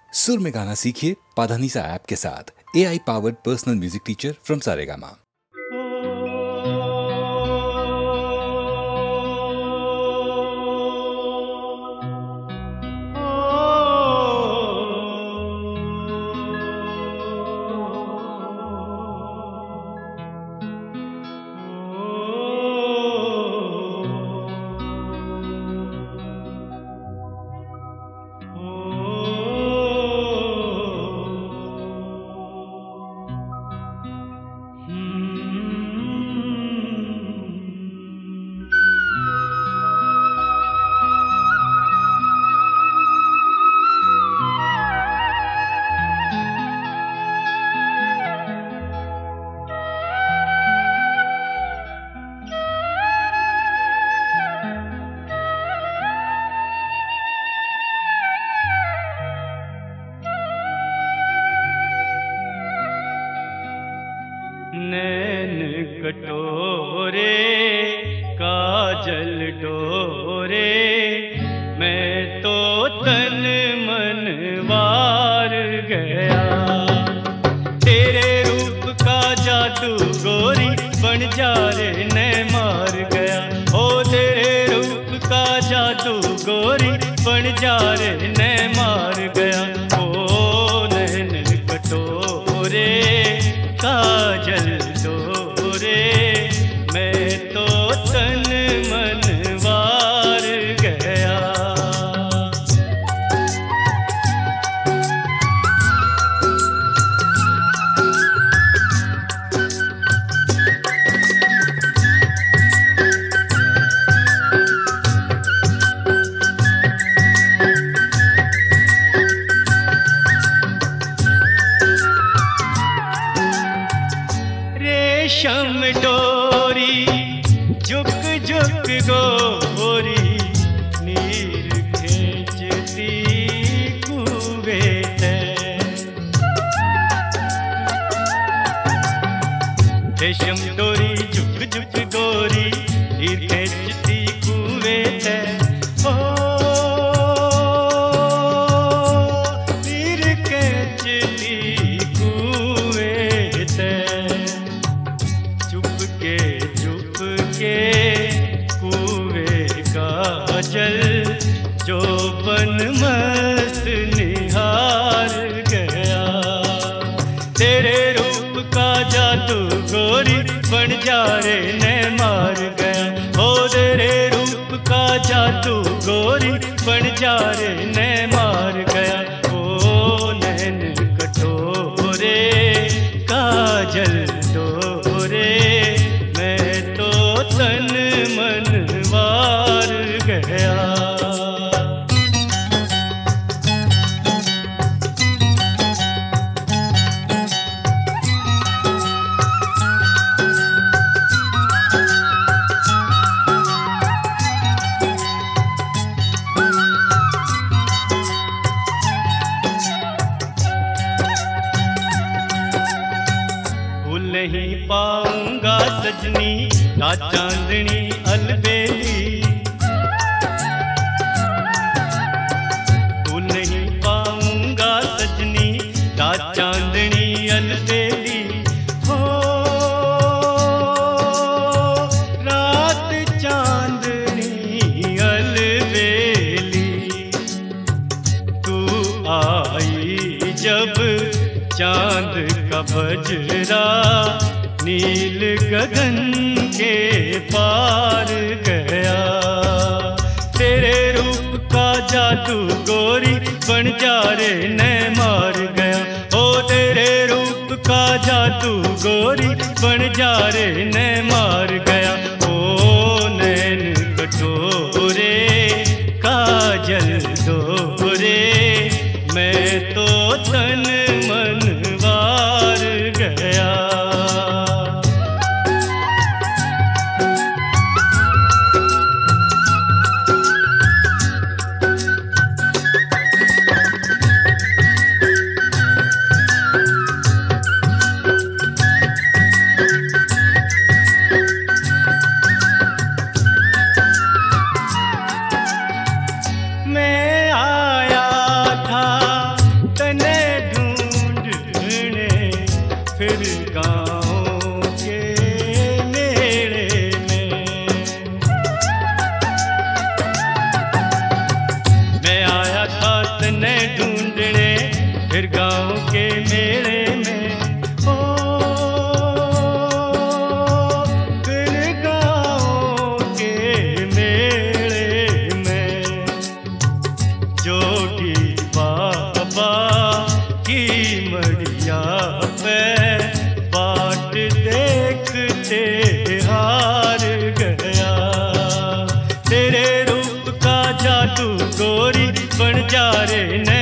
सुर में गाना सीखिए पाधानीसा ऐप के साथ। AI powered personal music teacher from Saregama. नैन कटोरे काजल डोरे, मैं तो तन मन वार गया। तेरे रूप का जादू गोरी बन जा रे मैं मार गया। ओ तेरे रूप का जादू गोरी बन जा रे मैं मार गया। ओ नैन कटोरे काजल डोरे, मैं तो तन मन वार गया। रेशम डोरी झुक झुक गोरी, नीर खींचती कुएं तय। रेशम डोरी झुक झुक गोरी, नीर खींचती कुएं तय। ओ नीर खींचती कुएं तय। चुपके कुएं का जल जोबन मस्त निहार गया। तेरे रूप का जादू गोरी बन जा रे मैं मार गया। ओ तेरे रूप का जादू गोरी बन जा रे मैं मार गया। ओ नैन कटोरे काजल डोरे, मैं तो तन मन वार गया। भूल नहीं पाऊंगा सजनी का चांदनी अलबेली। भूल नहीं पाऊंगा सजनी का चांदनी अलबेली। हो रात चांदनी अलबेली, तू आई जब चांद का बजरा नील गगन के पार गया। तेरे रूप का जादू गोरी बन जा रे मैं मार गया। ओ तेरे रूप का जादू गोरी बन जा रे मैं मार गया। ओ नैन कटोरे काजल डोरे, मैं तो तन मन वार गया। तने ढूंढने फिर गाँव के मेले में। मैं आया था तने ढूंढने फिर गाँव के मेले में। ओ फिर गाँव के मेले में जोगी बाबा की मड़िया पे बाट देखते हार गया। तेरे रूप का जादू गोरी बन जा रे